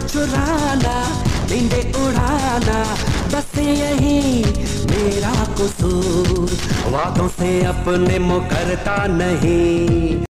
चुराना, नींदे उड़ाना, बस यही मेरा कसूर, वादों से अपने मुकरता नहीं।